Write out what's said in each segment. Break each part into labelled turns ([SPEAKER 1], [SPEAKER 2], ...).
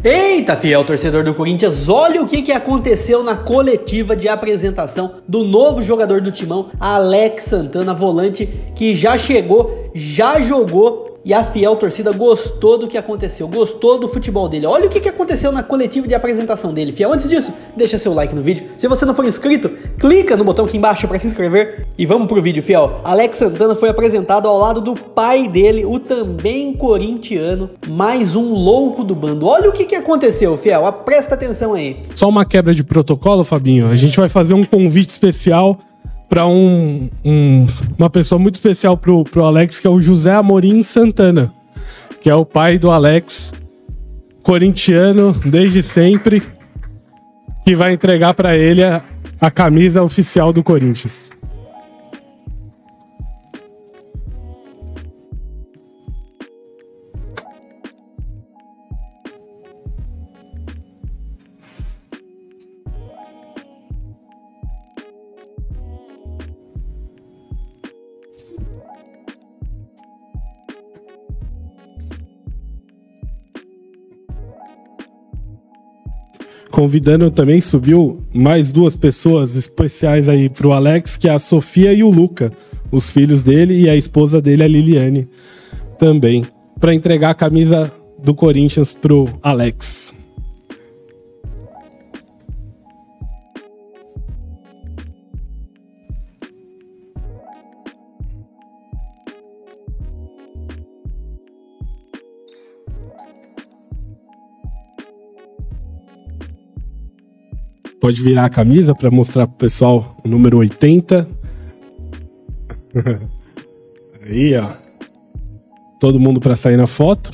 [SPEAKER 1] Eita, fiel torcedor do Corinthians, olha o que aconteceu na coletiva de apresentação do novo jogador do Timão, Alex Santana, volante que já chegou, já jogou e a fiel torcida gostou do que aconteceu, gostou do futebol dele. Olha o que aconteceu na coletiva de apresentação dele, fiel. Antes disso, deixa seu like no vídeo. Se você não for inscrito, clica no botão aqui embaixo para se inscrever e vamos pro vídeo, fiel. Alex Santana foi apresentado ao lado do pai dele, o também corintiano, mais um louco do bando. Olha o que aconteceu, fiel. Presta atenção aí.
[SPEAKER 2] Só uma quebra de protocolo, Fabinho. A gente vai fazer um convite especial para uma pessoa muito especial pro Alex, que é o José Amorim Santana, que é o pai do Alex, corintiano desde sempre, que vai entregar para ele a camisa oficial do Corinthians. Convidando também, subiu mais duas pessoas especiais aí pro Alex, que é a Sofia e o Luca, os filhos dele, e a esposa dele, a Liliane, também, para entregar a camisa do Corinthians pro Alex. Pode virar a camisa para mostrar pro pessoal o número 80. Aí, ó. Todo mundo para sair na foto.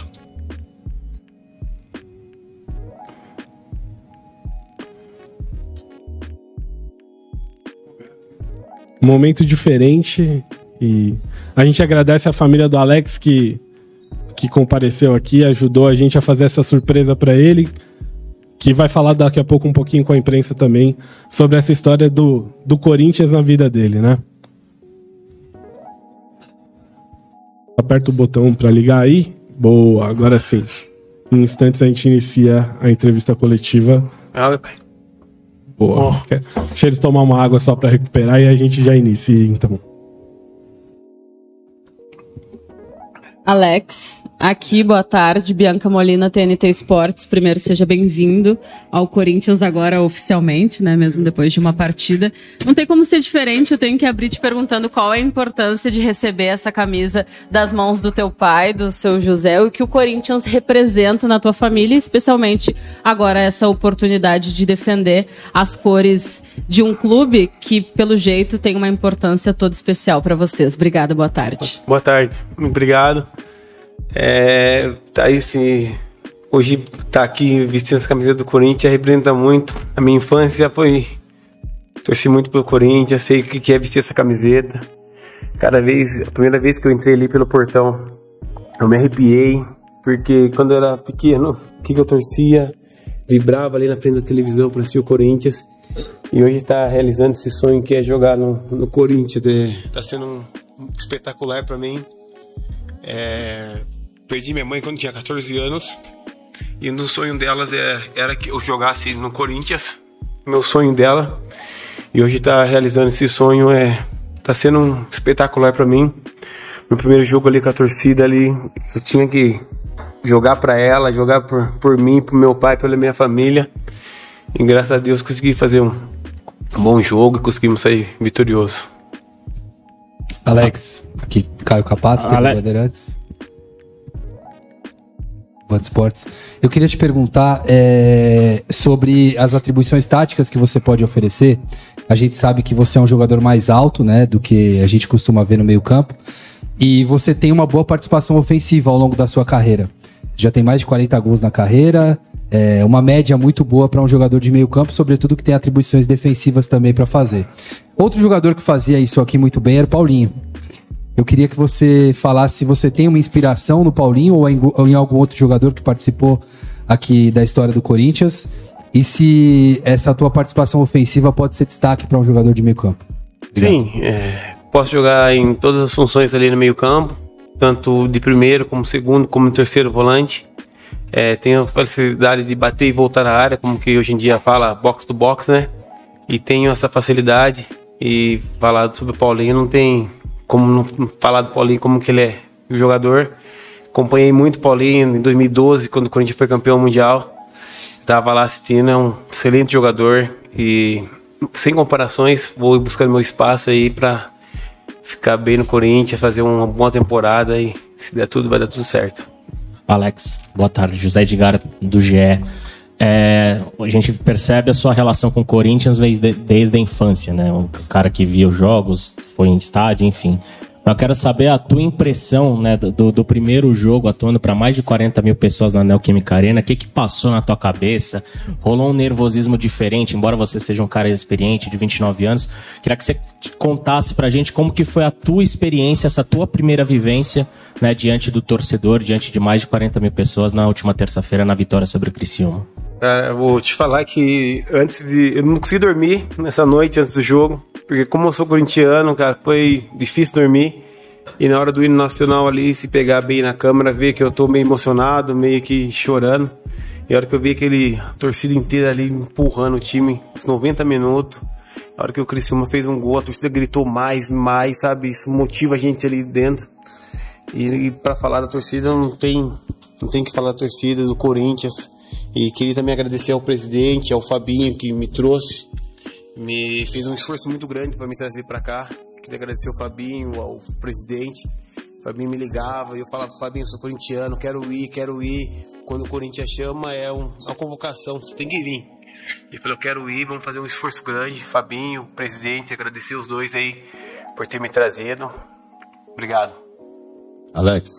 [SPEAKER 2] Um momento diferente. E a gente agradece a família do Alex que compareceu aqui, ajudou a gente a fazer essa surpresa para ele, que vai falar daqui a pouco um pouquinho com a imprensa também sobre essa história do Corinthians na vida dele, né? Aperta o botão para ligar aí. Boa, agora sim. Em instantes a gente inicia a entrevista coletiva.
[SPEAKER 3] Meu pai.
[SPEAKER 2] Boa. Deixa eles tomar uma água só para recuperar e a gente já inicia, então.
[SPEAKER 4] Alex, aqui, boa tarde, Bianca Molina, TNT Esportes. Primeiro, seja bem-vindo ao Corinthians agora oficialmente, né, mesmo depois de uma partida. Não tem como ser diferente, eu tenho que abrir te perguntando qual é a importância de receber essa camisa das mãos do teu pai, do seu José, o que o Corinthians representa na tua família, especialmente agora essa oportunidade de defender as cores de um clube que, pelo jeito, tem uma importância toda especial para vocês. Obrigada, boa tarde.
[SPEAKER 3] Boa tarde, obrigado. Tá aí, sim, hoje tá aqui vestindo essa camiseta do Corinthians representa muito. A minha infância torci muito pelo Corinthians, sei o que é vestir essa camiseta. A primeira vez que eu entrei ali pelo portão, eu me arrepiei, porque quando eu era pequeno, o que eu torcia, vibrava ali na frente da televisão para assistir o Corinthians. E hoje tá realizando esse sonho que é jogar no Corinthians. Tá sendo espetacular para mim. Perdi minha mãe quando tinha 14 anos e no sonho delas era que eu jogasse no Corinthians, meu sonho dela, e hoje tá realizando esse sonho, tá sendo espetacular para mim. Meu primeiro jogo ali com a torcida ali, eu tinha que jogar para ela, jogar por mim, pro meu pai, pela minha família, e graças a Deus consegui fazer um bom jogo e conseguimos sair vitorioso.
[SPEAKER 5] Alex, aqui Caio Capato, TV Bandeirantes, Band Esportes. Eu queria te perguntar sobre as atribuições táticas que você pode oferecer. A gente sabe que você é um jogador mais alto, né, do que a gente costuma ver no meio-campo, e você tem uma boa participação ofensiva ao longo da sua carreira. Já tem mais de 40 gols na carreira, uma média muito boa para um jogador de meio-campo, sobretudo que tem atribuições defensivas também para fazer. Outro jogador que fazia isso aqui muito bem era o Paulinho. Eu queria que você falasse se você tem uma inspiração no Paulinho ou em algum outro jogador que participou aqui da história do Corinthians, e se essa tua participação ofensiva pode ser destaque para um jogador de meio campo.
[SPEAKER 3] Sim, posso jogar em todas as funções ali no meio campo, tanto de primeiro como segundo como terceiro volante. Tenho a facilidade de bater e voltar na área, como que hoje em dia fala box to box, né? E tenho essa facilidade. E falar sobre o Paulinho, não tem como não falar do Paulinho como que ele é o jogador. Acompanhei muito o Paulinho em 2012, quando o Corinthians foi campeão mundial. Estava lá assistindo, é um excelente jogador. E sem comparações, vou buscando meu espaço aí para ficar bem no Corinthians, fazer uma boa temporada e se der tudo, vai dar tudo certo.
[SPEAKER 6] Alex, boa tarde. José Edgar, do GE. A gente percebe a sua relação com o Corinthians desde a infância, né? Um cara que via os jogos, foi em estádio, enfim. Eu quero saber a tua impressão, né, do primeiro jogo, atuando para mais de 40 mil pessoas na Neoquímica Arena. O que passou na tua cabeça? Rolou um nervosismo diferente, embora você seja um cara experiente, de 29 anos. Queria que você contasse pra gente como que foi a tua experiência, essa tua primeira vivência, né, diante do torcedor, diante de mais de 40 mil pessoas na última terça-feira na vitória sobre o Criciúma.
[SPEAKER 3] Eu vou te falar que eu não consegui dormir nessa noite antes do jogo, porque como eu sou corintiano, cara, foi difícil dormir. E na hora do hino nacional ali, se pegar bem na câmera, ver que eu tô meio emocionado, meio que chorando. E a hora que eu vi a torcida inteira ali empurrando o time, uns 90 minutos. A hora que o Criciúma fez um gol, a torcida gritou mais, sabe? Isso motiva a gente ali dentro. E pra falar da torcida, não tem que falar da torcida, do Corinthians. E queria também agradecer ao presidente, ao Fabinho, que me trouxe. Me fez um esforço muito grande para me trazer para cá. Queria agradecer ao Fabinho, ao presidente. O Fabinho me ligava e eu falava: Fabinho, eu sou corintiano, quero ir. Quando o Corinthians chama, é uma convocação, você tem que vir. Ele falou: eu quero ir, vamos fazer um esforço grande. Fabinho, presidente, agradecer os dois aí por ter me trazido. Obrigado.
[SPEAKER 7] Alex,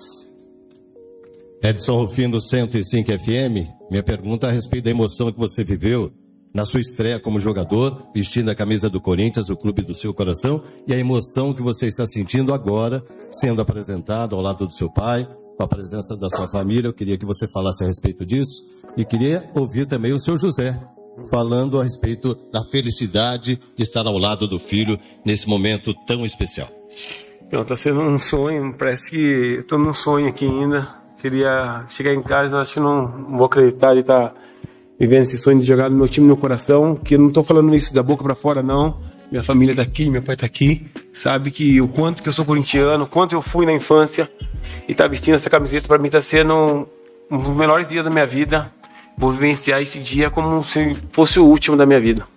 [SPEAKER 7] Edson Rufino, 105 FM. Minha pergunta é a respeito da emoção que você viveu na sua estreia como jogador, vestindo a camisa do Corinthians, o clube do seu coração, e a emoção que você está sentindo agora, sendo apresentado ao lado do seu pai, com a presença da sua família. Eu queria que você falasse a respeito disso, e queria ouvir também o seu José, falando a respeito da felicidade de estar ao lado do filho nesse momento tão especial.
[SPEAKER 3] Não, tá sendo um sonho, parece que eu tô num sonho aqui ainda. Queria chegar em casa, acho que não vou acreditar de estar vivendo esse sonho de jogar no meu time no coração, que eu não tô falando isso da boca pra fora, não. Minha família tá aqui, meu pai tá aqui, sabe que o quanto que eu sou corintiano, o quanto eu fui na infância, e tá vestindo essa camiseta pra mim tá sendo um dos melhores dias da minha vida. Vou vivenciar esse dia como se fosse o último da minha vida.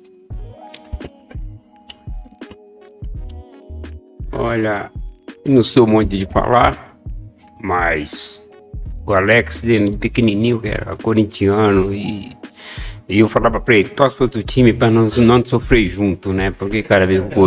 [SPEAKER 8] Olha, eu não sou muito de falar, mas o Alex, de pequenininho, que era corintiano, e eu falava pra ele: torce pro outro time pra não sofrer junto, né? Porque cada vez que o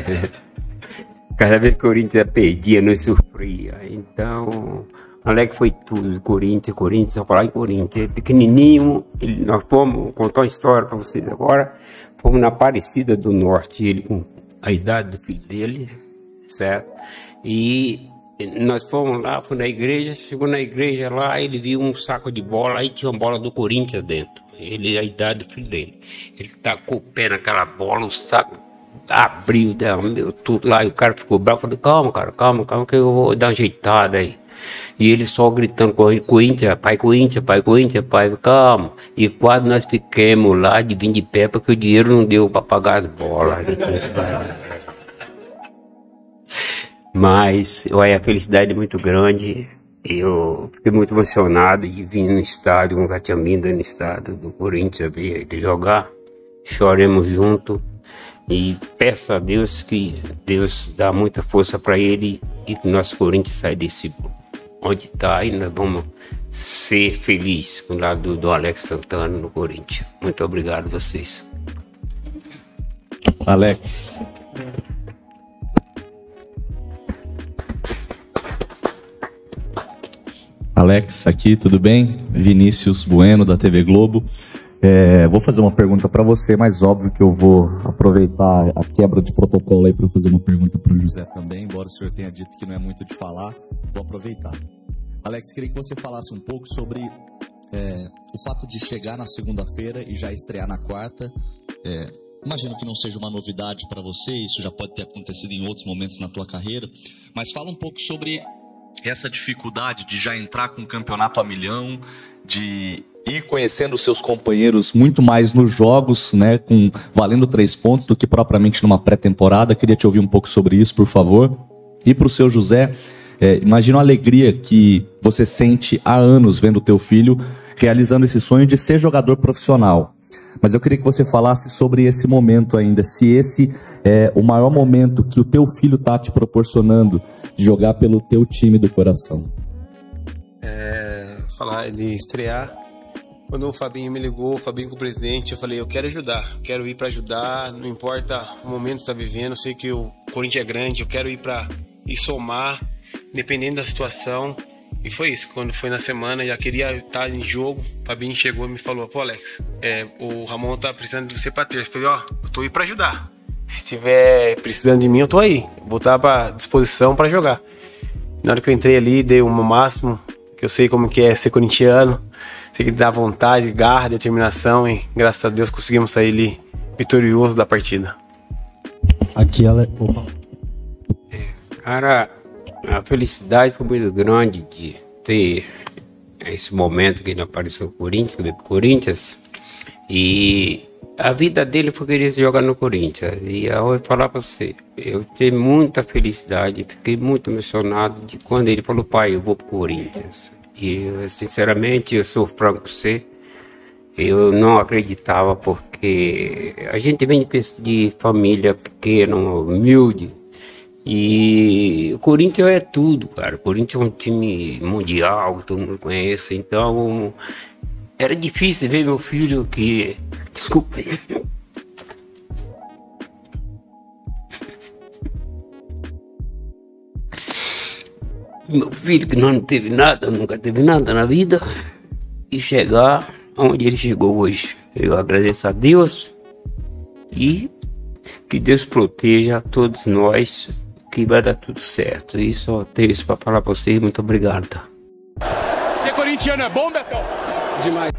[SPEAKER 8] Corinthians perdia, nós sofria. Então, o Alex foi tudo, Corinthians, só falar em Corinthians. Pequenininho, nós fomos, contar uma história pra vocês agora, fomos na Aparecida do Norte, ele com a idade do filho dele, certo? E nós fomos lá, fomos na igreja, chegou na igreja lá, ele viu um saco de bola, aí tinha uma bola do Corinthians dentro. Ele, a idade do filho dele. Ele tacou o pé naquela bola, o saco abriu, deu tudo lá, e o cara ficou bravo. Eu falei: calma, que eu vou dar uma ajeitada aí. E ele só gritando: Corinthians, pai, calma. E quase nós ficamos lá de vir de pé, porque o dinheiro não deu para pagar as bolas. Mas olha, a felicidade é muito grande. Eu fiquei muito emocionado de vir no estádio, nunca tinha vindo no estádio do Corinthians ver ele jogar. Choremos junto e peço a Deus que Deus dá muita força para ele e que nosso Corinthians sai desse onde está e nós vamos ser felizes com o lado do Alex Santana no Corinthians. Muito obrigado a vocês.
[SPEAKER 9] Alex. Alex, aqui, tudo bem? Vinícius Bueno, da TV Globo. Vou fazer uma pergunta para você, mas óbvio que eu vou aproveitar a quebra de protocolo aí para fazer uma pergunta para o José também, embora o senhor tenha dito que não é muito de falar, vou aproveitar. Alex, queria que você falasse um pouco sobre o fato de chegar na segunda-feira e já estrear na quarta. Imagino que não seja uma novidade para você, isso já pode ter acontecido em outros momentos na tua carreira, mas fala um pouco sobre essa dificuldade de já entrar com o campeonato a milhão, de ir conhecendo os seus companheiros muito mais nos jogos, né, valendo 3 pontos do que propriamente numa pré-temporada. Queria te ouvir um pouco sobre isso, por favor. E para o seu José, imagina a alegria que você sente há anos vendo o teu filho realizando esse sonho de ser jogador profissional. Mas eu queria que você falasse sobre esse momento ainda, se esse é o maior momento que o teu filho está te proporcionando de jogar pelo teu time do coração.
[SPEAKER 3] Falar de estrear, quando o Fabinho me ligou, o Fabinho com o presidente, eu falei, eu quero ajudar, quero ir para ajudar, não importa o momento que está vivendo, eu sei que o Corinthians é grande, eu quero ir para somar, dependendo da situação. E foi isso, quando foi na semana, já queria estar em jogo, o Fabinho chegou e me falou, pô Alex, o Ramon tá precisando de você para terça. Eu falei, eu tô aí para ajudar, se estiver precisando de mim, eu tô aí, vou estar à disposição para jogar. Na hora que eu entrei ali, dei o meu máximo, que eu sei como que é ser corintiano, sei que dá vontade, garra, determinação, e graças a Deus conseguimos sair ali vitorioso da partida.
[SPEAKER 1] Aqui ela... Opa.
[SPEAKER 8] Cara, a felicidade foi muito grande de ter esse momento que ele apareceu no Corinthians, e a vida dele foi querer jogar no Corinthians. E eu vou falar pra você, eu tenho muita felicidade, fiquei muito emocionado de quando ele falou, pai, eu vou pro Corinthians. E sinceramente, eu sou franco com você, eu não acreditava, porque a gente vem de família pequena, humilde, e o Corinthians é tudo, cara. O Corinthians é um time mundial que todo mundo conhece, então era difícil ver meu filho que... Desculpa aí. Meu filho que não teve nada, nunca teve nada na vida, e chegar onde ele chegou hoje. Eu agradeço a Deus e que Deus proteja a todos nós, que vai dar tudo certo. E só tenho isso para falar para vocês. Muito obrigado.
[SPEAKER 10] Ser corintiano é bom, Betão?
[SPEAKER 3] Demais.